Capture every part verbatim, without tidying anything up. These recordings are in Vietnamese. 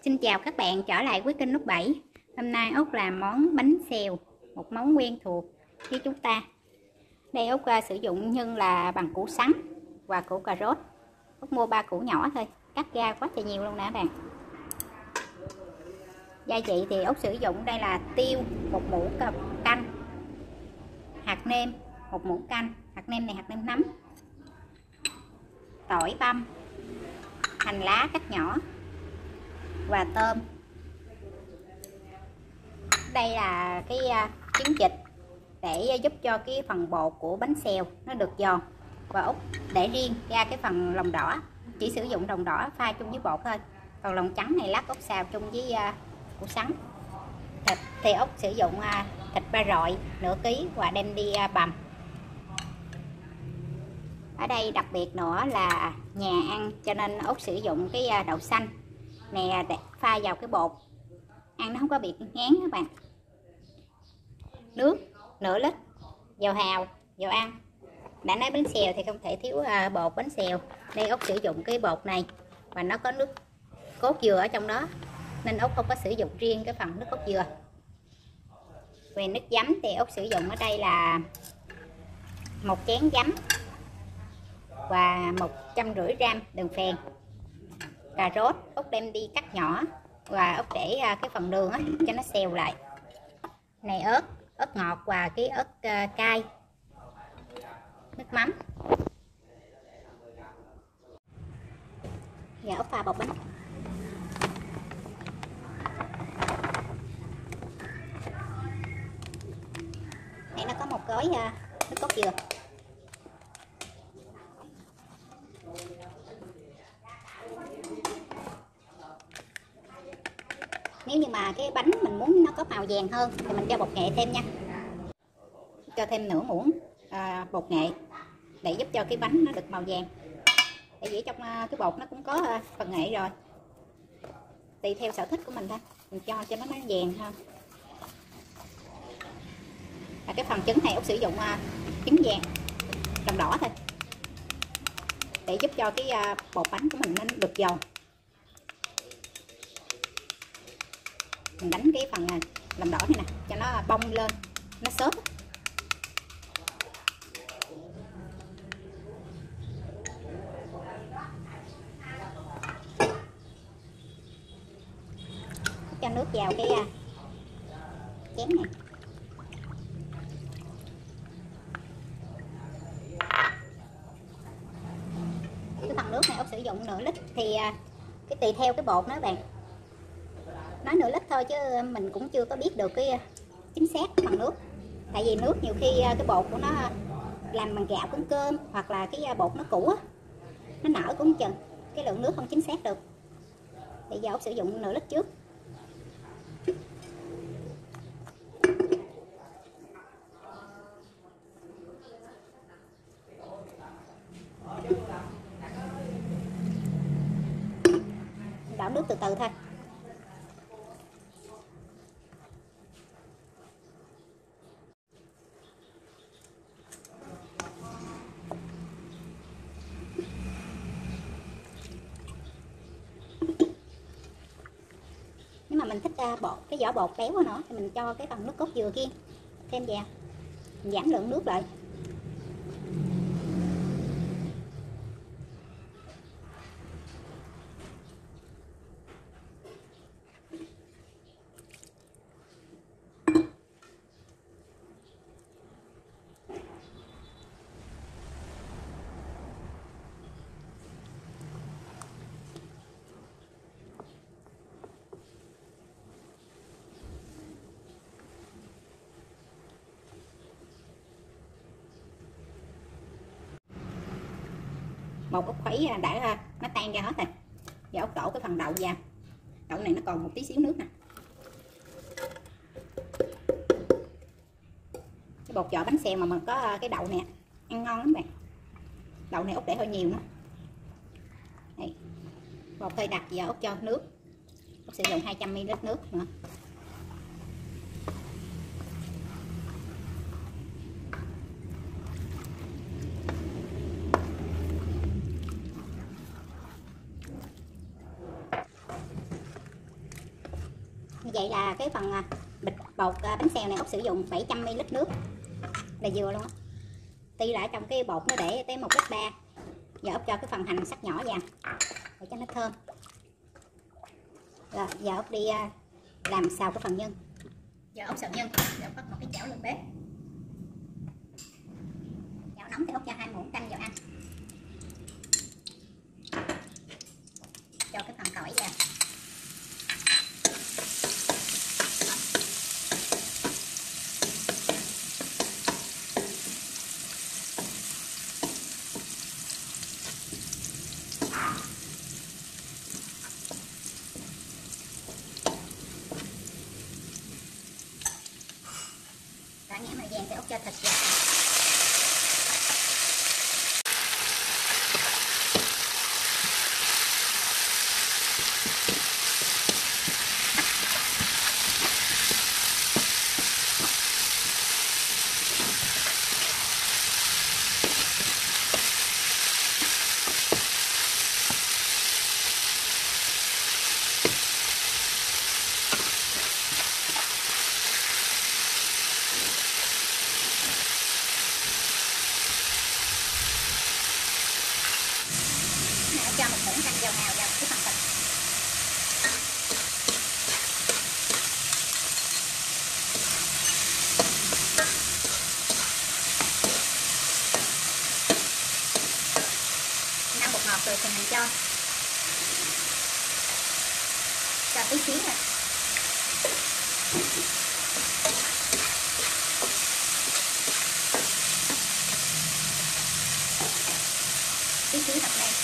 Xin chào các bạn trở lại với kênh Út Bảy. Hôm nay Út làm món bánh xèo, một món quen thuộc với chúng ta. Đây Út uh, sử dụng nhân là bằng củ sắn và củ cà rốt. Út mua ba củ nhỏ thôi, cắt ra quá trời nhiều luôn nè các bạn. Gia vị thì Út sử dụng đây là tiêu một muỗng canh, hạt nêm một muỗng canh, hạt nêm này hạt nêm nấm, tỏi băm, hành lá cắt nhỏ và tôm. Đây là cái trứng vịt để giúp cho cái phần bột của bánh xèo nó được giòn, và Út để riêng ra cái phần lòng đỏ, chỉ sử dụng lòng đỏ pha chung với bột thôi, còn lòng trắng này lát Út xào chung với củ sắn. Thịt thì Út sử dụng thịt ba rọi nửa ký và đem đi bằm. Ở đây đặc biệt nữa là nhà ăn cho nên Út sử dụng cái đậu xanh nè để pha vào cái bột, ăn nó không có bị ngán các bạn. Nước nửa lít, dầu hào, dầu ăn. Đã nói bánh xèo thì không thể thiếu bột bánh xèo. Đây Út sử dụng cái bột này và nó có nước cốt dừa ở trong đó, nên Út không có sử dụng riêng cái phần nước cốt dừa. Về nước giấm thì Út sử dụng ở đây là một chén giấm và một trăm rưỡi gram đường phèn. Cà rốt Út đem đi cắt nhỏ và Út để cái phần đường á, cho nó xèo lại. Này ớt, ớt ngọt và cái ớt uh, cay, nước mắm. Và Út pha bột bánh. Đây nó có một gói uh, nước cốt dừa. Nếu như mà cái bánh mình muốn nó có màu vàng hơn thì mình cho bột nghệ thêm nha. Cho thêm nửa muỗng à, bột nghệ để giúp cho cái bánh nó được màu vàng. Tại vì trong à, cái bột nó cũng có à, phần nghệ rồi. Tùy theo sở thích của mình thôi, mình cho cho nó nó vàng hơn. Và cái phần trứng này Út sử dụng à, trứng vàng lòng đỏ thôi, để giúp cho cái à, bột bánh của mình nó được giòn. Mình đánh cái phần lòng đỏ này nè cho nó bông lên, nó xốp. Cho nước vào cái chén này. Cái phần nước này Út sử dụng nửa lít thì cái tùy theo cái bột đó các bạn. Nói nửa lít thôi chứ mình cũng chưa có biết được cái chính xác phần nước. Tại vì nước nhiều khi cái bột của nó làm bằng gạo cuốn cơm, hoặc là cái bột nó cũ á, nó nở cũng chừng, cái lượng nước không chính xác được. Thì giờ Út sử dụng nửa lít trước. Đảo nước từ từ thôi. Nếu mà mình thích uh, bột, cái vỏ bột béo nữa thì mình cho cái phần nước cốt dừa kia thêm vào, mình giảm lượng nước lại. Một Út khuấy đã nó tan ra hết rồi. Giờ Út đổ cái phần đậu vào. Đậu này nó còn một tí xíu nước nè. Cái bột vỏ bánh xèo mà mình có cái đậu nè, ăn ngon lắm bạn. Đậu này Út để hơi nhiều nữa. Đây. Bột hơi đặc, giờ Út cho nước. Út sử dụng hai trăm mi li lít nước nữa. Vậy là cái phần bịch bột bánh xèo này Út sử dụng bảy trăm mi li lít nước là vừa luôn á. Tuy là trong cái bột nó để tới một lít ba. Giờ Út cho cái phần hành sắc nhỏ vào để cho nó thơm. Rồi giờ Út đi làm xào cái phần nhân. Giờ Út xào nhân, giờ Út bắt một cái chảo lên bếp. Chảo nóng thì Út cho hai muỗng canh vào ăn. Cho cái phần tỏi vào. Đã nhảy màu vàng thì Út cho thịt vào. Cho một muỗng canh dầu hào vào cái phần thịt. Nấu bột ngọt rồi thì mình cho cho tí xíu này. Tí xíu thật này.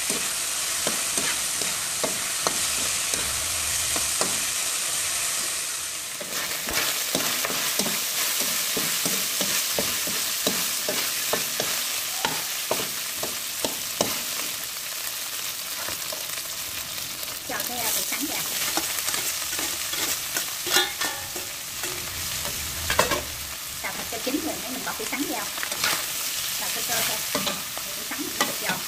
Cho cái bột sắn vào. Xào thật cho chín rồi để mình bỏ củ sắn vào. Xào sơ sơ thôi. Củ sắn nó được giòn.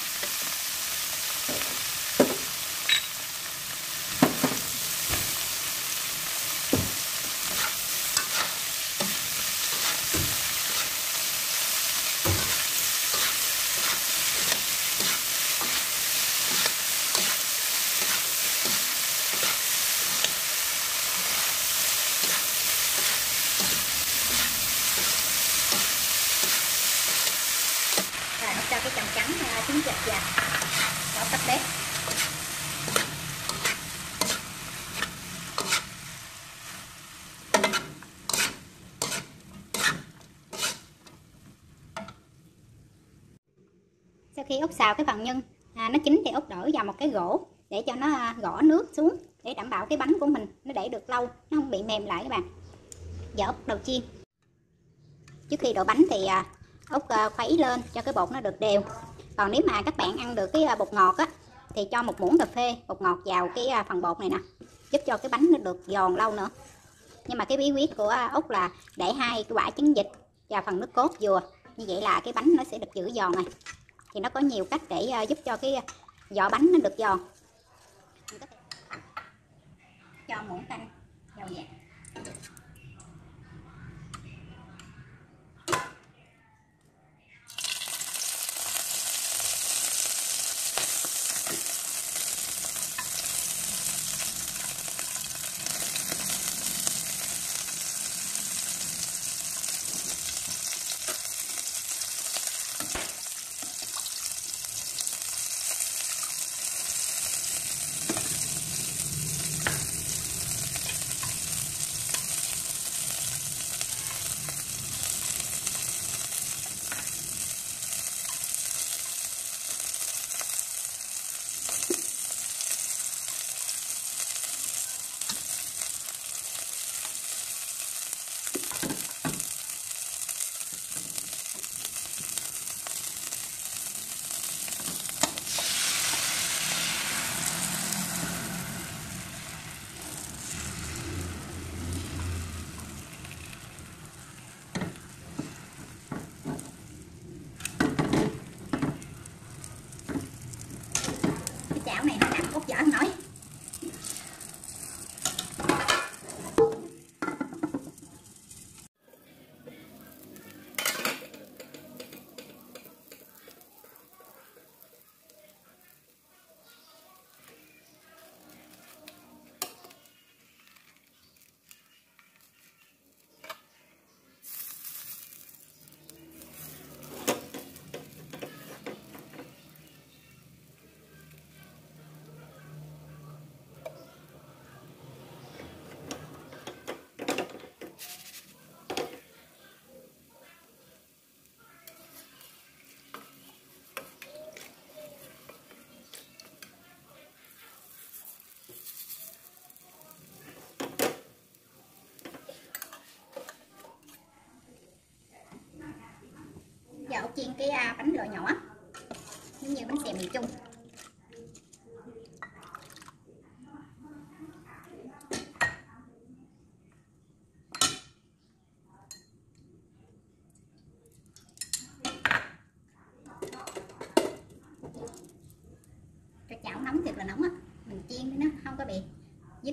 Cho cái chồng trắng trứng vịt vào, bỏ tắt bếp. Sau khi Út xào cái phần nhân à, nó chín thì Út đổ vào một cái gỗ để cho nó gõ nước xuống để đảm bảo cái bánh của mình nó để được lâu, nó không bị mềm lại các bạn. Giờ Út đầu chiên. Trước khi đổ bánh thì à, Út khuấy lên cho cái bột nó được đều. Còn nếu mà các bạn ăn được cái bột ngọt á thì cho một muỗng cà phê bột ngọt vào cái phần bột này nè, giúp cho cái bánh nó được giòn lâu nữa. Nhưng mà cái bí quyết của Út là để hai cái quả trứng vịt và phần nước cốt vừa, như vậy là cái bánh nó sẽ được giữ giòn này. Thì nó có nhiều cách để giúp cho cái vỏ bánh nó được giòn. Cho muỗng canh dầu vàng. giờ Út chiên cái à, bánh loại nhỏ giống như bánh xèo miền Trung. Cái chảo nóng thiệt là nóng á, mình chiên nó không có bị dính.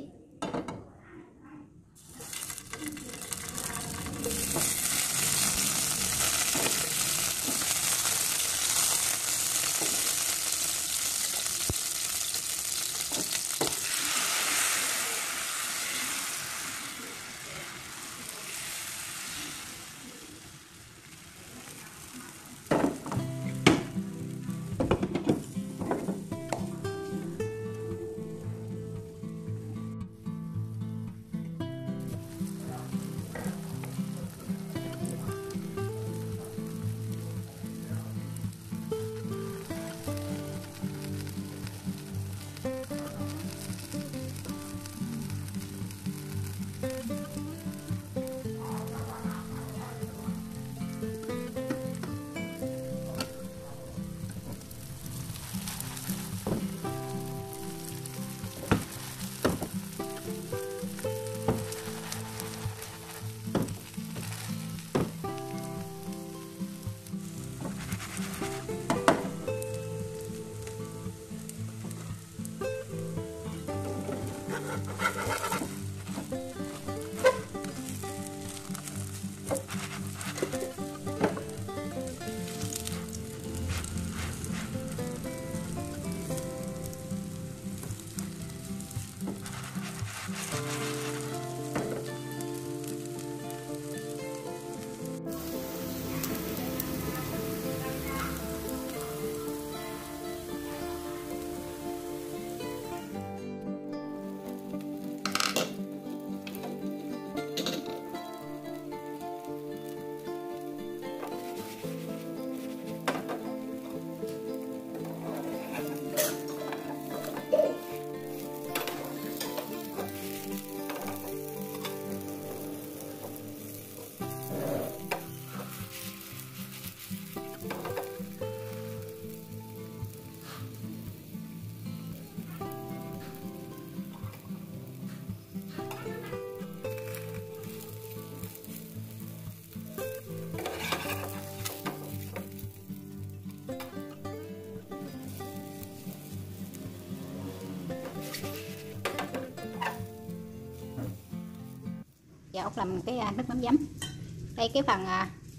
Giờ Út làm cái nước mắm giấm. Đây cái phần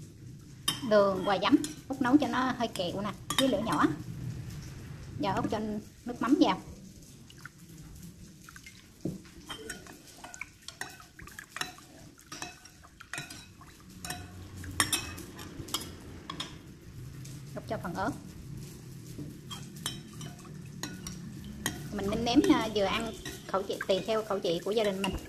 đường và giấm Út nấu cho nó hơi kẹo nè, với lửa nhỏ. Giờ Út cho nước mắm vào. Út cho phần ớt. Mình nêm nếm vừa ăn khẩu vị tùy theo khẩu vị của gia đình mình.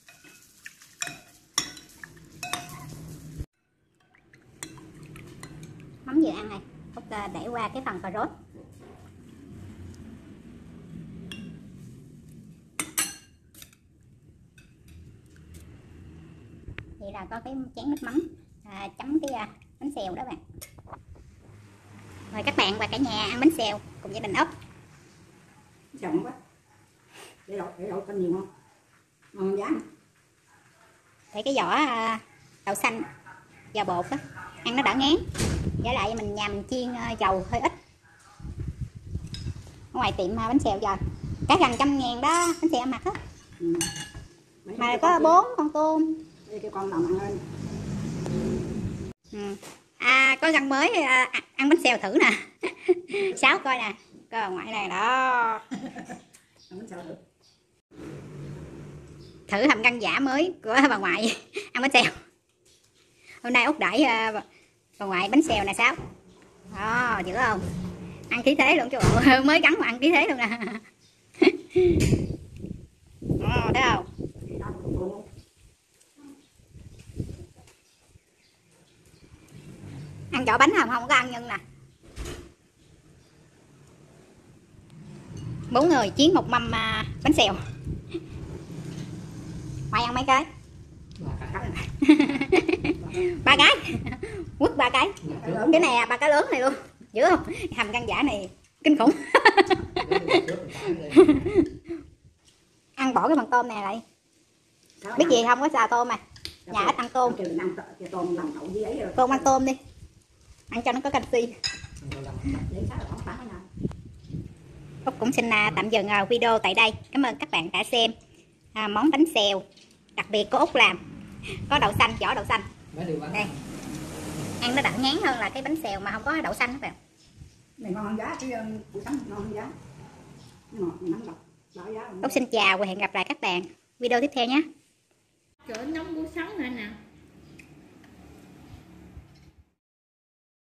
Mắm vừa ăn này, Út để qua cái phần cà rốt. Vậy là có cái chén nước mắm à, chấm cái à, bánh xèo đó bạn. Mời các bạn và cả nhà ăn bánh xèo cùng gia đình Út. Chậm quá. Để đậu, để đậu canh nhiều không? Ngon giá. Để cái vỏ à, đậu xanh và bột đó, ăn nó đỡ ngán. Giả lại mình nhà mình chiên dầu hơi ít. Ở ngoài tiệm bánh xèo giờ cả gần trăm ngàn đó bánh xèo mặt á. Ừ. Mà có bốn con tôm. Đây cái con đồng ăn lên. Ừ. À có răng mới à, ăn bánh xèo thử nè. Sáu coi nè, coi bà ngoại này đó. Bánh xèo thử. Thử hầm răng giả mới của bà ngoại ăn bánh xèo. Hôm nay Út đãi uh, bà ngoại bánh xèo nè Sáu. Đó, dữ không? Ăn khí thế luôn chứ bộ. Mới gắn mà ăn khí thế luôn nè. Đó, thấy không? Ăn vỏ bánh không? Không có ăn nhân nè. Bốn người chiến một mâm uh, bánh xèo. Ngoại ăn mấy cái? Ba cái. Ba cái. quất ba cái. Cái này à, ba cái lớn này luôn, dữ không? Hầm gan giả này kinh khủng. Ăn bỏ cái bằng tôm này lại. Biết gì không, có xào tôm mà. Nhà ít ăn tôm. Tôm ăn tôm đi. Ăn cho nó có canxi. Úc cũng xin tạm dừng video tại đây. Cảm ơn các bạn đã xem à, món bánh xèo đặc biệt của Úc làm. Có đậu xanh, vỏ đậu xanh. Đây. Ăn nó đậm ngán hơn là cái bánh xèo mà không có đậu xanh các bạn. Này ngon hơn giá, cái củ sắn ngon hơn giá. Ngọt, nóng độc. Úc xin chào và hẹn gặp lại các bạn video tiếp theo nhé. Trời nóng củ sắn này nè.